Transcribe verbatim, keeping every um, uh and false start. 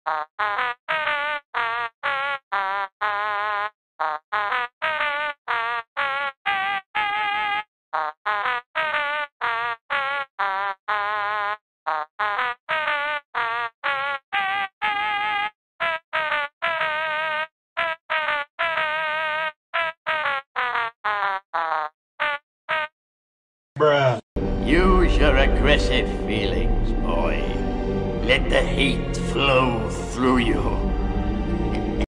Bruh. Use your aggressive feelings, boy. Let the hate flow through you.